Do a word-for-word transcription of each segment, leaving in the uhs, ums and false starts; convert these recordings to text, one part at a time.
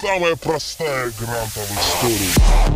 Самая простая гранта в истории.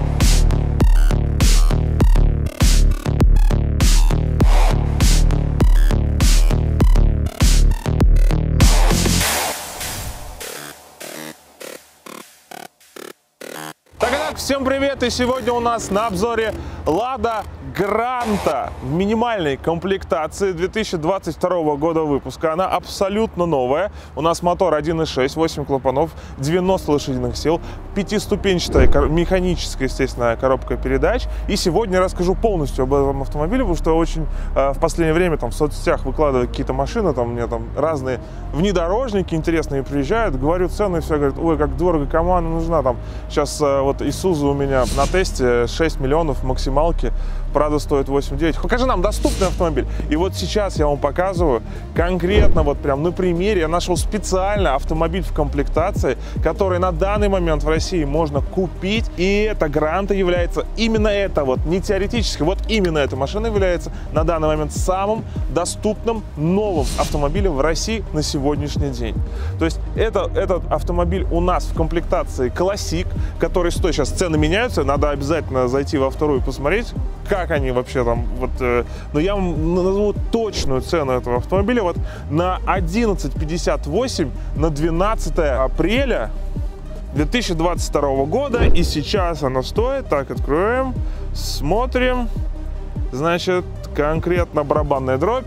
Всем привет! И сегодня у нас на обзоре Lada Granta в минимальной комплектации две тысячи двадцать второго года выпуска. Она абсолютно новая. У нас мотор один и шесть, восемь клапанов, девяносто лошадиных сил, пятиступенчатая механическая, естественно, коробка передач. И сегодня я расскажу полностью об этом автомобиле, потому что очень э, в последнее время там в соцсетях выкладывают какие-то машины, там у меня там разные внедорожники интересные приезжают, говорю цены, и все говорят, ой, как дорого, кому она нужна. Там сейчас э, вот Isuzu у меня на тесте шесть миллионов максималки, Prado стоит восемь девять. Покажи нам доступный автомобиль. И вот сейчас я вам показываю конкретно, вот прям на примере, я нашел специально автомобиль в комплектации, который на данный момент в России можно купить. И эта Гранта является именно это вот, не теоретически, вот именно эта машина является на данный момент самым доступным новым автомобилем в России на сегодняшний день. То есть это, этот автомобиль у нас в комплектации Classic, который стоит, сейчас цены меняются, надо обязательно зайти во вторую и посмотреть, как они вообще там, вот, э, но я вам назову точную цену этого автомобиля. Вот на одиннадцать пятьдесят восемь на двенадцатое апреля две тысячи двадцать второго года, и сейчас она стоит, так, откроем, смотрим, значит, конкретно барабанная дробь,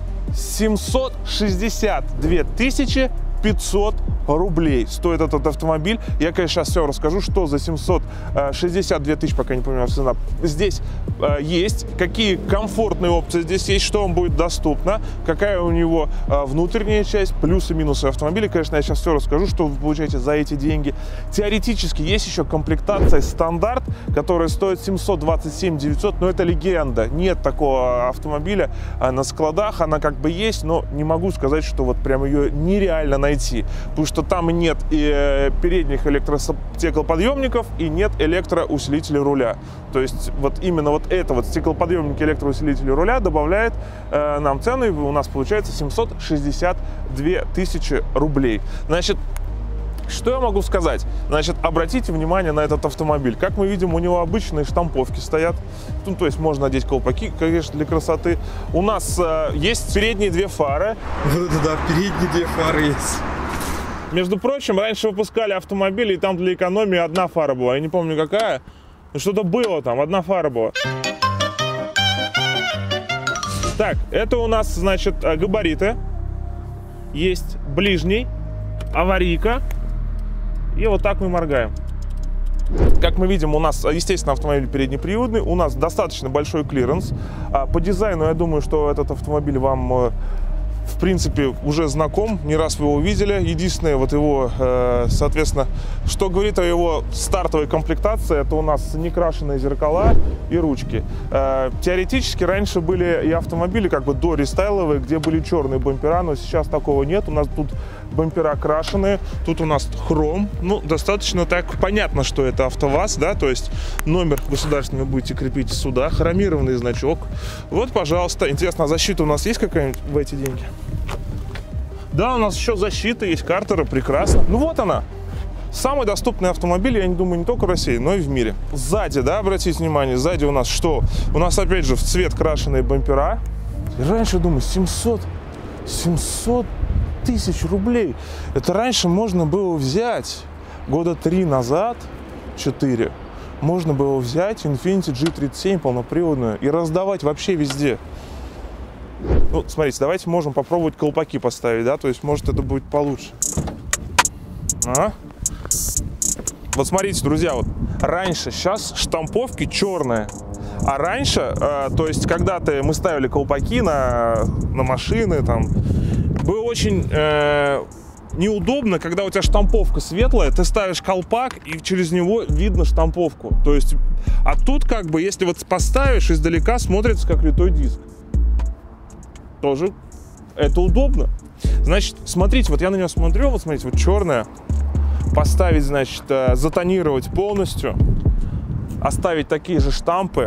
семьсот шестьдесят две тысячи пятьсот рублей стоит этот автомобиль. Я, конечно, сейчас все расскажу, что за семьсот шестьдесят две тысячи, пока не помню цена, здесь э, есть, какие комфортные опции здесь есть, что вам будет доступно, какая у него э, внутренняя часть, плюсы и минусы автомобиля. Конечно, я сейчас все расскажу, что вы получаете за эти деньги. Теоретически есть еще комплектация стандарт, которая стоит семьсот двадцать семь девятьсот, но это легенда. Нет такого автомобиля э, на складах, она как бы есть, но не могу сказать, что вот прям ее нереально найти, потому что там нет и передних электростеклоподъемников, и нет электроусилителя руля. То есть вот именно вот это вот стеклоподъемник электроусилитель руля добавляет э, нам цену, и у нас получается семьсот шестьдесят две тысячи рублей. Значит, что я могу сказать? Значит, обратите внимание на этот автомобиль. Как мы видим, у него обычные штамповки стоят. Ну, то есть можно надеть колпаки, конечно, для красоты. У нас э, есть передние две фары. Да-да-да, передние две фары есть. Между прочим, раньше выпускали автомобили, и там для экономии одна фара была. Я не помню какая. Что-то было там, одна фара была. Так, это у нас, значит, габариты. Есть ближний, аварийка. И вот так мы моргаем. Как мы видим, у нас, естественно, автомобиль переднеприводный. У нас достаточно большой клиренс. По дизайну, я думаю, что этот автомобиль вам, в принципе, уже знаком, не раз вы его видели. Единственное, вот его, соответственно, что говорит о его стартовой комплектации, это у нас некрашенные зеркала и ручки. Теоретически раньше были и автомобили как бы до рестайловые, где были черные бампера, но сейчас такого нет. У нас тут бампера крашеные, тут у нас хром, ну, достаточно так понятно, что это АвтоВАЗ, да, то есть номер государственный вы будете крепить сюда, хромированный значок. Вот, пожалуйста. Интересно, а защита у нас есть какая-нибудь в эти деньги? Да, у нас еще защита есть, картера, прекрасно. Ну, вот она. Самый доступный автомобиль, я не думаю, не только в России, но и в мире. Сзади, да, обратите внимание, сзади у нас что? У нас, опять же, в цвет крашеные бампера. И раньше, думаю, семьсот тысяч рублей. Это раньше можно было взять года три назад, четыре, можно было взять Infiniti джи тридцать семь полноприводную и раздавать вообще везде. Ну, смотрите, давайте можем попробовать колпаки поставить, да, то есть, может, это будет получше. А? Вот смотрите, друзья, вот раньше, сейчас штамповки черные. А раньше, э, то есть, когда-то мы ставили колпаки на, на машины, там, было очень э, неудобно, когда у тебя штамповка светлая, ты ставишь колпак, и через него видно штамповку. То есть, а тут, как бы, если вот поставишь издалека, смотрится как литой диск. Тоже это удобно. Значит, смотрите, вот я на нее смотрю, вот смотрите, вот черная. Поставить, значит, затонировать полностью, оставить такие же штампы,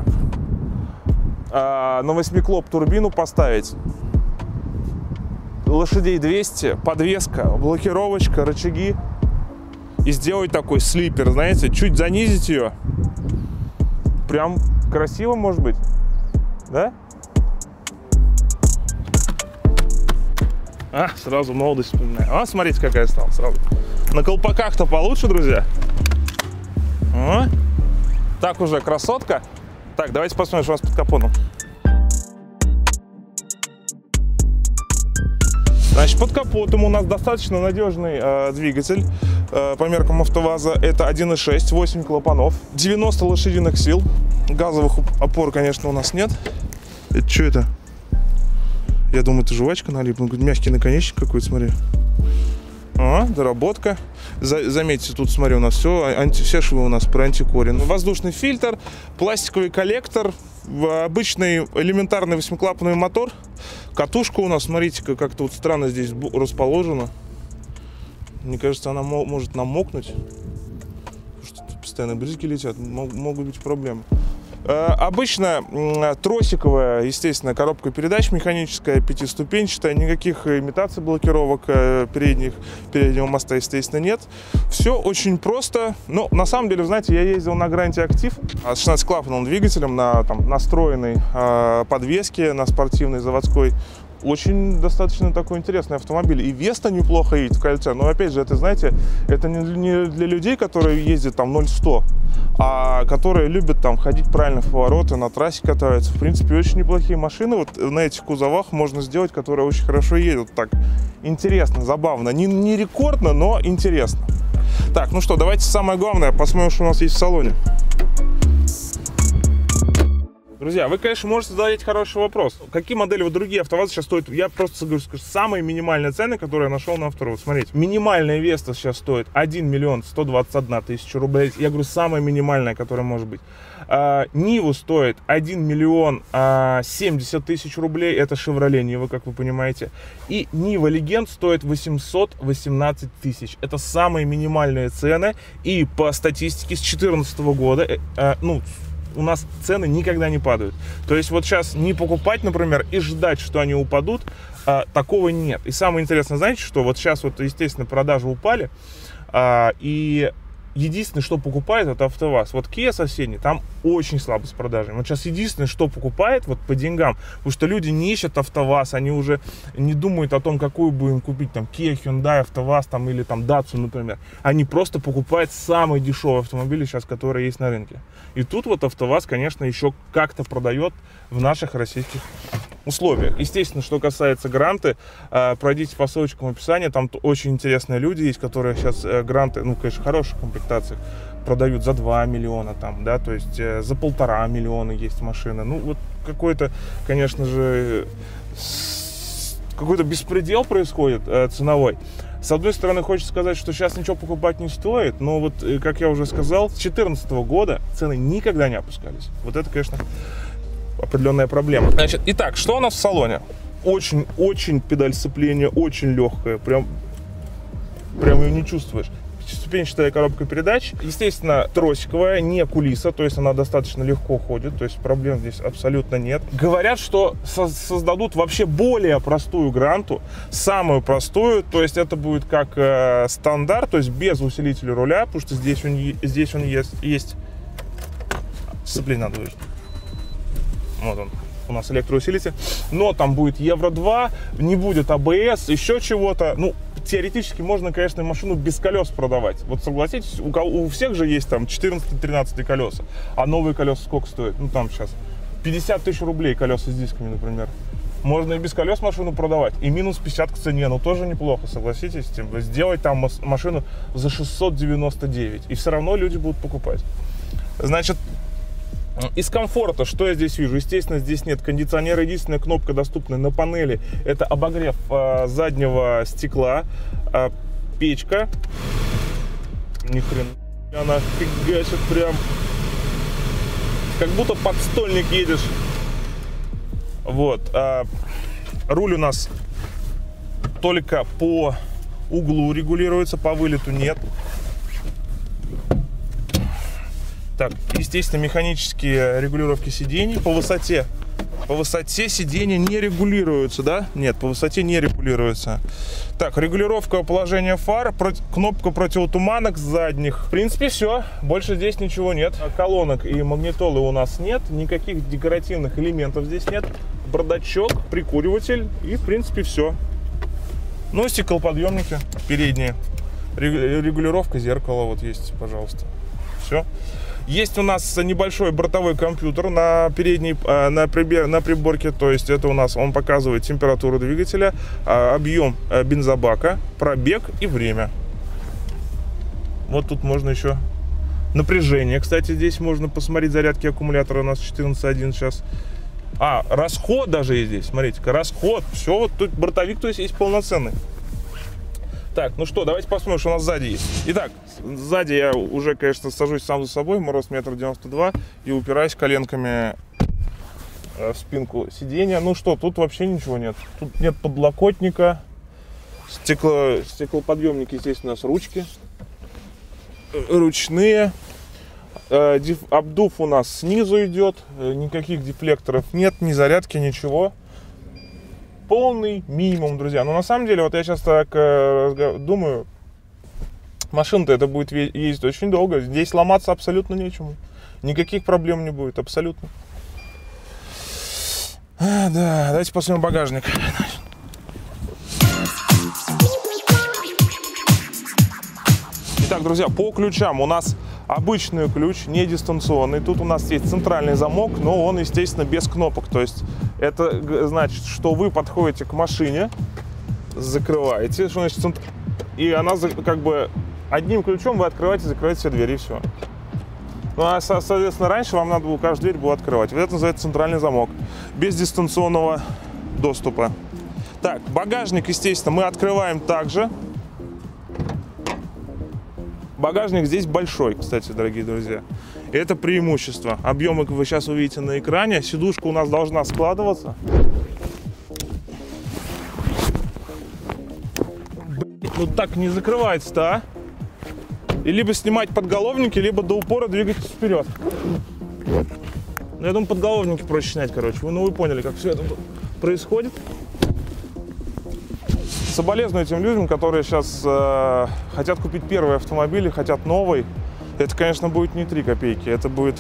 на восьмиклоп турбину поставить, лошадей двести, подвеска, блокировочка, рычаги. и сделать такой слипер, знаете, чуть занизить ее. Прям красиво может быть, да? А, сразу молодость вспоминаю. А, смотрите, какая стала сразу. На колпаках-то получше, друзья. А? Так уже красотка. Так, давайте посмотрим, что у нас под капотом. Значит, под капотом у нас достаточно надежный э, двигатель э, по меркам АвтоВАЗа. Это один и шесть, восемь клапанов, девяносто лошадиных сил. Газовых опор, конечно, у нас нет. Это что это? Я думаю, это жвачка налипла. Мягкий наконечник какой-то, смотри. А, доработка. За, заметьте, тут, смотри, у нас все, анти, все швы у нас про антикорин. Воздушный фильтр, пластиковый коллектор, обычный элементарный восьмиклапанный мотор. Катушка у нас, смотрите, как-то вот странно здесь расположена. Мне кажется, она может намокнуть. Потому что тут постоянно брызги летят, могут быть проблемы. Обычно тросиковая, естественно, коробка передач механическая, пятиступенчатая, никаких имитаций блокировок передних, переднего моста, естественно, нет. Все очень просто, но на самом деле, знаете, я ездил на Гранте Актив с шестнадцатиклапанным двигателем на там, настроенной э, подвеске, на спортивной заводской. Очень достаточно такой интересный автомобиль. И Веста неплохо едет в кольце. Но опять же, это, знаете, это не для людей, которые ездят там ноль сто, а которые любят там ходить правильно в повороты, на трассе катаются. В принципе, очень неплохие машины. Вот на этих кузовах можно сделать, которые очень хорошо едут. Так интересно, забавно. Не, не рекордно, но интересно. Так, ну что, давайте самое главное посмотрим, что у нас есть в салоне. Друзья, вы, конечно, можете задать хороший вопрос. Какие модели вот другие АвтоВАЗы сейчас стоят? Я просто говорю, скажу, самые минимальные цены, которые я нашел на автору. Смотрите, минимальная Веста сейчас стоит один миллион сто двадцать одна тысяча рублей. Я говорю, самая минимальная, которая может быть. А, Ниву стоит один миллион семьдесят тысяч рублей. Это Chevrolet Нива, как вы понимаете. И Нива Легенд стоит восемьсот восемнадцать тысяч. Это самые минимальные цены. И по статистике с две тысячи четырнадцатого года, э, э, ну, у нас цены никогда не падают. То есть вот сейчас не покупать, например, и ждать, что они упадут, а, такого нет. И самое интересное, знаете, что вот сейчас вот, естественно, продажи упали, а, и единственное, что покупает, это АвтоВАЗ. Вот Kia соседний, там очень слабо с продажами. Вот сейчас единственное, что покупает вот по деньгам, потому что люди не ищут АвтоВАЗ, они уже не думают о том, какую будем купить, там, Kia, Hyundai, АвтоВАЗ, там, или там Datsun, например. Они просто покупают самые дешевые автомобили сейчас, которые есть на рынке. И тут вот АвтоВАЗ, конечно, еще как-то продает в наших российских условиях. Естественно, что касается Гранты, пройдите по ссылочкам в описании, там очень интересные люди есть, которые сейчас Гранты, ну, конечно, в хороших комплектациях продают за два миллиона, там, да, то есть за полтора миллиона есть машины. Ну, вот какой-то, конечно же, какой-то беспредел происходит ценовой. С одной стороны, хочется сказать, что сейчас ничего покупать не стоит, но вот, как я уже сказал, с две тысячи четырнадцатого года цены никогда не опускались. Вот это, конечно, определенная проблема. Значит, итак, что у нас в салоне? Очень-очень педаль сцепления, очень легкая, прям, прям ее не чувствуешь. Пятиступенчатая коробка передач, естественно, тросиковая, не кулиса, то есть она достаточно легко ходит, то есть проблем здесь абсолютно нет. Говорят, что со создадут вообще более простую Гранту, самую простую, то есть это будет как э, стандарт, то есть без усилителя руля, потому что здесь он, здесь он есть, есть... Сцепление надо выжать. Вот он, у нас электроусилитель, но там будет евро два, не будет АБС, еще чего-то. Ну, теоретически можно, конечно, машину без колес продавать. Вот согласитесь, у, у всех же есть там четырнадцатые-тринадцатые колеса, а новые колеса сколько стоят? Ну, там сейчас пятьдесят тысяч рублей колеса с дисками, например. Можно и без колес машину продавать, и минус пятьдесят к цене, ну тоже неплохо, согласитесь. Сделать там машину за шестьсот девяносто девять, и все равно люди будут покупать. Значит, из комфорта, что я здесь вижу? Естественно, здесь нет кондиционера. Единственная кнопка, доступная на панели, это обогрев э, заднего стекла. Э, печка. Ни хрена, она фигачит прям. Как будто подстольник едешь. Вот. Э, руль у нас только по углу регулируется, по вылету нет. Так, естественно, механические регулировки сидений. По высоте По высоте сиденья не регулируются, да? Нет, по высоте не регулируется. Так, регулировка положения фар, против, кнопка противотуманок задних. В принципе, все. Больше здесь ничего нет. Колонок и магнитолы у нас нет. Никаких декоративных элементов здесь нет. Бардачок, прикуриватель и, в принципе, все. Ну, стеклоподъемники передние. Регулировка зеркала вот есть, пожалуйста. Все. Есть у нас небольшой бортовой компьютер на передней, на, прибор, на приборке, то есть это у нас, он показывает температуру двигателя, объем бензобака, пробег и время. Вот тут можно еще напряжение, кстати, здесь можно посмотреть зарядки аккумулятора, у нас четырнадцать один сейчас. А, расход даже есть здесь, смотрите-ка, расход, все, вот тут бортовик, то есть есть полноценный. Так, ну что, давайте посмотрим, что у нас сзади есть. Итак, сзади я уже, конечно, сажусь сам за собой, мой рост метр девяносто два, и упираюсь коленками в спинку сиденья. Ну что, тут вообще ничего нет. Тут нет подлокотника, стекло, стеклоподъемники, естественно, у нас ручки, ручные. Обдув у нас снизу идет, никаких дефлекторов нет, ни зарядки, ничего. Полный минимум, друзья. Но на самом деле, вот я сейчас так э, думаю, машина-то это будет ездить очень долго. Здесь ломаться абсолютно нечему. Никаких проблем не будет, абсолютно. А, да, давайте посмотрим багажник. Итак, друзья, по ключам у нас обычный ключ, не дистанционный. Тут у нас есть центральный замок, но он, естественно, без кнопок. То есть это значит, что вы подходите к машине, закрываете, что значит, и она как бы одним ключом вы открываете, закрываете все двери, и все. Ну, а, соответственно, раньше вам надо было каждую дверь было открывать. Вот это называется центральный замок, без дистанционного доступа. Так, багажник, естественно, мы открываем также. Багажник здесь большой, кстати, дорогие друзья. Это преимущество. Объемы вы сейчас увидите на экране. Сидушка у нас должна складываться. Блин, ну так не закрывается-то, а? И либо снимать подголовники, либо до упора двигаться вперед. Ну, я думаю, подголовники проще снять, короче. Вы, ну, вы поняли, как все это происходит. Соболезную тем людям, которые сейчас э, хотят купить первый автомобиль и хотят новый. Это, конечно, будет не три копейки, это будет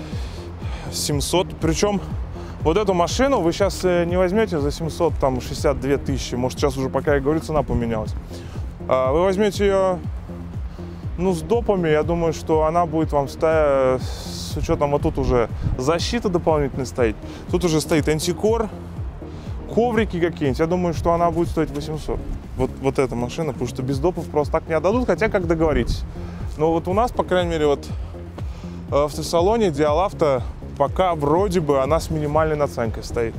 семьсот. Причем вот эту машину вы сейчас не возьмете за семьсот шестьдесят две тысячи. Может, сейчас уже, пока я говорю, цена поменялась. А вы возьмете ее, ну, с допами, я думаю, что она будет вам стоять, с учетом, вот тут уже защита дополнительная стоит. Тут уже стоит антикор. Коврики какие-нибудь, я думаю, что она будет стоить восемьсот. Вот, вот эта машина, потому что без допов просто так не отдадут, хотя как договоритесь. Но вот у нас, по крайней мере, вот в автосалоне Диалавто пока вроде бы она с минимальной наценкой стоит.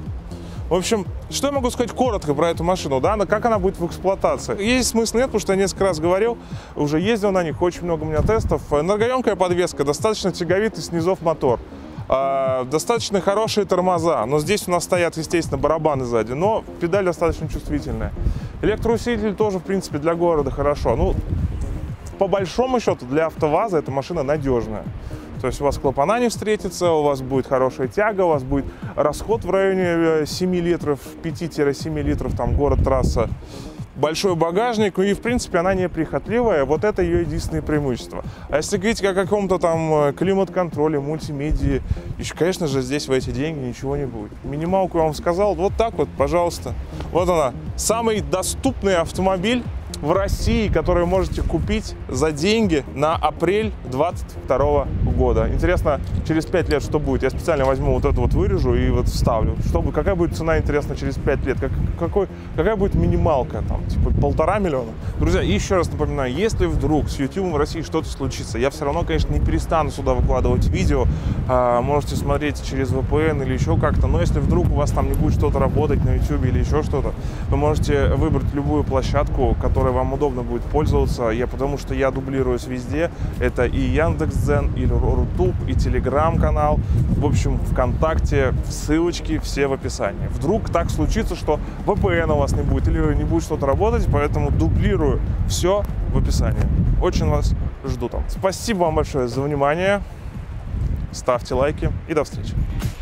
В общем, что я могу сказать коротко про эту машину, да, как она будет в эксплуатации? Есть смысл нет, потому что я несколько раз говорил, уже ездил на них, очень много у меня тестов. Энергоемкая подвеска, достаточно тяговитый снизов мотор. Достаточно хорошие тормоза, но здесь у нас стоят, естественно, барабаны сзади, но педаль достаточно чувствительная. Электроусилитель тоже, в принципе, для города хорошо. Ну, по большому счету, для АвтоВАЗа эта машина надежная. То есть у вас клапана не встретится, у вас будет хорошая тяга, у вас будет расход в районе семи литров, пяти-семи литров, там, город-трасса. Большой багажник, и в принципе она неприхотливая, вот это ее единственное преимущество. А если говорить о каком-то там климат-контроле, мультимедии, еще, конечно же, здесь в эти деньги ничего не будет. Минималку я вам сказал, вот так вот, пожалуйста. Вот она, самый доступный автомобиль в России, который вы можете купить за деньги на апрель двадцать второго года. Интересно, через пять лет что будет? Я специально возьму вот это вот, вырежу и вот вставлю. Чтобы, какая будет цена, интересно, через пять лет? Как, какой, какая будет минималка? Там, типа полтора миллиона? Друзья, еще раз напоминаю, если вдруг с YouTube в России что-то случится, я все равно, конечно, не перестану сюда выкладывать видео. А, можете смотреть через ви пи эн или еще как-то. Но если вдруг у вас там не будет что-то работать на YouTube или еще что-то, вы можете выбрать любую площадку, которая вам удобно будет пользоваться, я, потому что я дублируюсь везде. Это и Яндекс.Дзен, и Рутуб, и Телеграм-канал. В общем, ВКонтакте, ссылочки все в описании. Вдруг так случится, что ви пи эн у вас не будет или не будет что-то работать, поэтому дублирую все в описании. Очень вас жду там. Спасибо вам большое за внимание. Ставьте лайки и до встречи.